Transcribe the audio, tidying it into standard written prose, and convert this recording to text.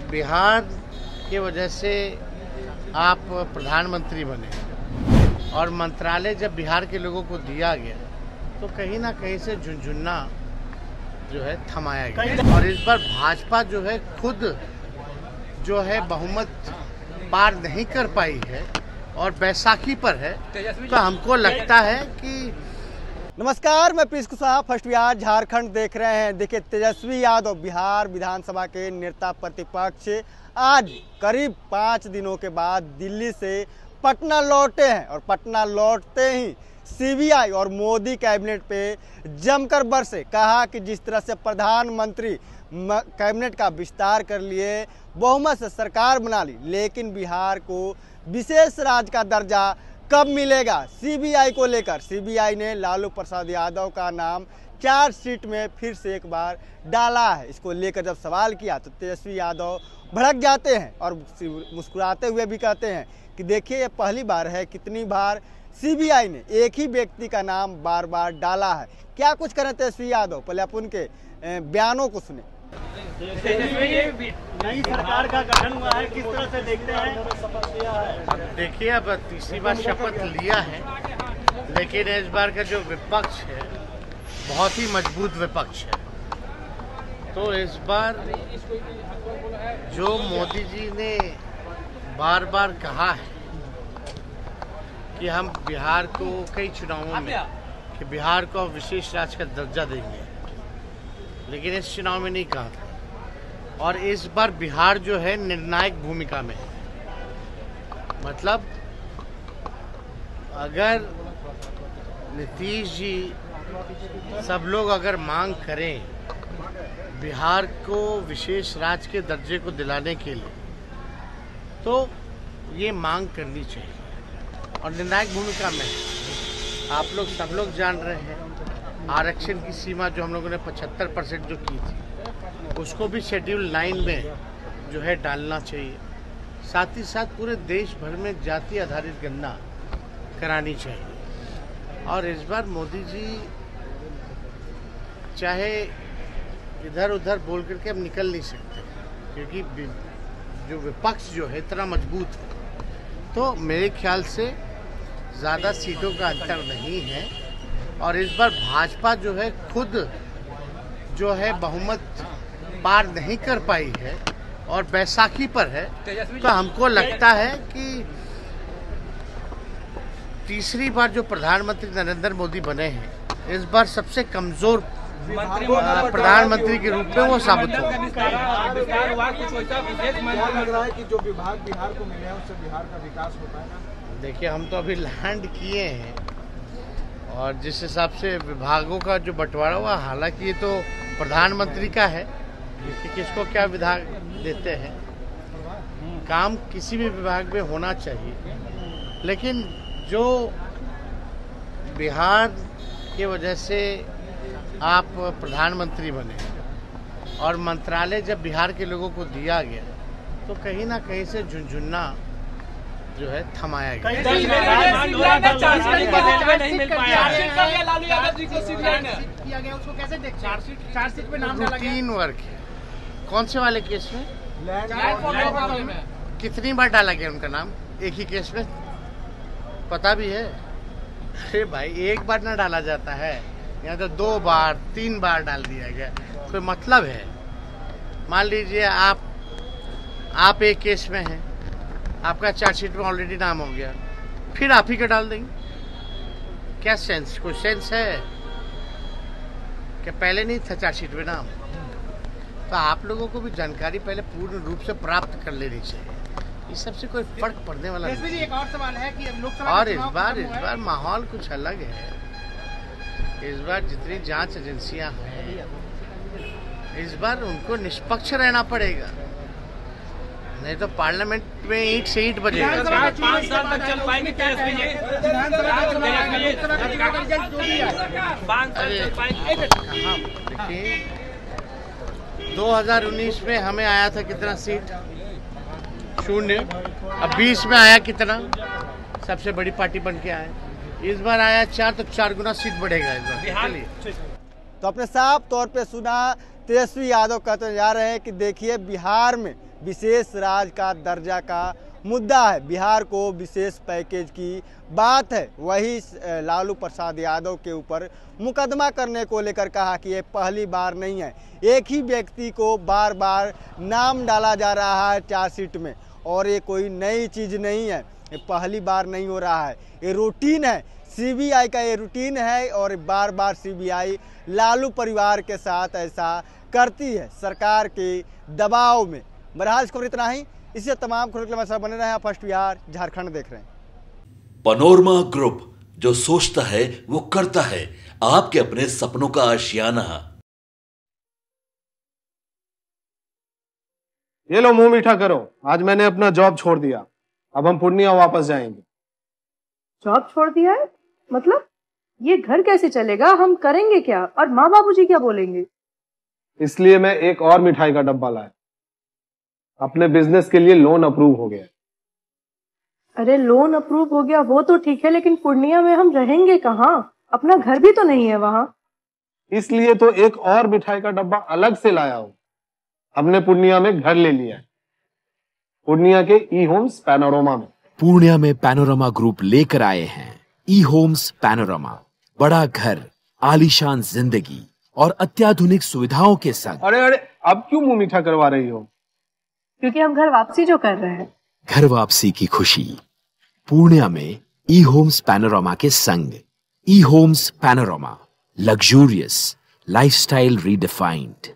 बिहार की वजह से आप प्रधानमंत्री बने और मंत्रालय जब बिहार के लोगों को दिया गया तो कहीं ना कहीं से झुनझुना जो है थमाया गया। और इस बार भाजपा जो है खुद जो है बहुमत पार नहीं कर पाई है और बैसाखी पर है, तो हमको लगता है कि नमस्कार, मैं पीयूष कुशवाहा फर्स्ट बिहार झारखंड देख रहे हैं। देखिए, तेजस्वी यादव बिहार विधानसभा के नेता प्रतिपक्ष आज करीब 5 दिनों के बाद दिल्ली से पटना लौटे हैं और पटना लौटते ही सीबीआई और मोदी कैबिनेट पे जमकर बरसे। कहा कि जिस तरह से प्रधानमंत्री कैबिनेट का विस्तार कर लिए, बहुमत से सरकार बना ली, लेकिन बिहार को विशेष राज्य का दर्जा कब मिलेगा? सीबीआई को लेकर सीबीआई ने लालू प्रसाद यादव का नाम चार्जशीट में फिर से एक बार डाला है। इसको लेकर जब सवाल किया तो तेजस्वी यादव भड़क जाते हैं और मुस्कुराते हुए भी कहते हैं कि देखिए, ये पहली बार है, कितनी बार सीबीआई ने एक ही व्यक्ति का नाम बार बार डाला है। क्या कुछ करें तेजस्वी यादव, पहले आप उनके बयानों को सुने। नई सरकार का गठन हुआ है, किस तरह से देखते हैं? अब देखिए, अब तीसरी बार शपथ लिया है, लेकिन इस बार का जो विपक्ष है बहुत ही मजबूत विपक्ष है। तो इस बार जो मोदी जी ने बार बार कहा है कि हम बिहार को कई चुनावों में कि बिहार को विशेष राज्य का दर्जा देंगे, लेकिन इस चुनाव में नहीं कहा था। और इस बार बिहार जो है निर्णायक भूमिका में है। मतलब अगर नीतीश जी सब लोग अगर मांग करें बिहार को विशेष राज्य के दर्जे को दिलाने के लिए, तो ये मांग करनी चाहिए और निर्णायक भूमिका में है। आप लोग सब लोग जान रहे हैं, आरक्षण की सीमा जो हम लोगों ने 75% जो की थी, उसको भी शेड्यूल 9 में जो है डालना चाहिए। साथ ही साथ पूरे देश भर में जाति आधारित गणना करानी चाहिए। और इस बार मोदी जी चाहे इधर उधर बोल करके अब निकल नहीं सकते, क्योंकि जो विपक्ष जो है इतना मजबूत है। तो मेरे ख्याल से ज़्यादा सीटों का अंतर नहीं है और इस बार भाजपा जो है खुद जो है बहुमत पार नहीं कर पाई है और बैसाखी पर है। तो हमको लगता है कि तीसरी बार जो प्रधानमंत्री नरेंद्र मोदी बने हैं, इस बार सबसे कमजोर प्रधानमंत्री के रूप में वो साबित हो। जो विभाग बिहार को मिले हैं उससे बिहार का विकास होता है। देखिए, हम तो अभी लैंड किए हैं और जिस हिसाब से विभागों का जो बंटवारा हुआ, हालांकि ये तो प्रधानमंत्री का है कि किसको क्या विभाग देते हैं। काम किसी भी विभाग में होना चाहिए, लेकिन जो बिहार की वजह से आप प्रधानमंत्री बने और मंत्रालय जब बिहार के लोगों को दिया गया तो कहीं ना कहीं से झुनझुना जो है थमाया गया। 3 वर्ग कौन से वाले केस में कितनी बार डाला गया उनका नाम? एक ही केस में पता भी है? अरे भाई, एक बार ना डाला जाता है, यहाँ तो 2 बार 3 बार डाल दिया गया। कोई मतलब है? मान लीजिए आप एक केस में हैं, आपका चार्जशीट में ऑलरेडी नाम हो गया, फिर आप ही का डाल देंगे? क्या सेंस? कोई सेंस है कि पहले नहीं था चार्जशीट में नाम? तो आप लोगों को भी जानकारी पहले पूर्ण रूप से प्राप्त कर लेनी चाहिए। इस सबसे कोई फर्क पड़ने वाला नहीं। एक और सवाल है कि लोकसभा और इस बार माहौल कुछ अलग है। इस बार जितनी जांच एजेंसियां हैं, इस बार उनको निष्पक्ष रहना पड़ेगा, नहीं तो पार्लियामेंट में ईंट से ईंट बजेगा। 5 साल तक चल पाएंगे? देखिए, 2019 में हमें आया था कितना सीट? 0। अब 20 में आया कितना? सबसे बड़ी पार्टी बन के आए। इस बार आया 4, तो 4 गुना सीट बढ़ेगा इस बार। तो अपने साफ तौर पे सुना, तेजस्वी यादव कहते जा रहे हैं कि देखिए, बिहार में विशेष राज्य का दर्जा का मुद्दा है, बिहार को विशेष पैकेज की बात है। वही लालू प्रसाद यादव के ऊपर मुकदमा करने को लेकर कहा कि ये पहली बार नहीं है, एक ही व्यक्ति को बार बार नाम डाला जा रहा है चार्जशीट में, और ये कोई नई चीज़ नहीं है, ये पहली बार नहीं हो रहा है, ये रूटीन है, सीबीआई का ये रूटीन है। और बार बार सीबीआई लालू परिवार के साथ ऐसा करती है सरकार के दबाव में। बहरहाल इस खबर इतना ही, इससे तमाम खबरों के लिए बने रहे हैं। फर्स्ट बिहार झारखंड देख रहे हैं। पैनोरमा ग्रुप, जो सोचता है वो करता है, आपके अपने सपनों का आशियाना। ये लो मुंह मीठा करो, आज मैंने अपना जॉब छोड़ दिया, अब हम पूर्णिया वापस जाएंगे। जॉब छोड़ दिया है? मतलब ये घर कैसे चलेगा, हम करेंगे क्या, और माँ बाबूजी क्या बोलेंगे? इसलिए मैं एक और मिठाई का डब्बा लाया, अपने बिजनेस के लिए लोन अप्रूव हो गया। अरे लोन अप्रूव हो गया वो तो ठीक है, लेकिन पूर्णिया में हम रहेंगे कहाँ? अपना घर भी तो नहीं है वहाँ। इसलिए तो एक और मिठाई का डब्बा अलग से लाया हूँ। हमने पूर्णिया में घर ले लिया है, पूर्णिया के ई होम्स पैनोरमा में। पूर्णिया में पैनोरमा ग्रुप लेकर आए हैं ई होम्स पैनोरमा, बड़ा घर, आलीशान जिंदगी और अत्याधुनिक सुविधाओं के संग। अरे अब क्यों मुंह मीठा करवा रही हो? क्योंकि हम घर वापसी जो कर रहे हैं। घर वापसी की खुशी पूर्णिया में ई होम्स पैनोरमा के संग। E Homes Panorama, luxurious lifestyle redefined.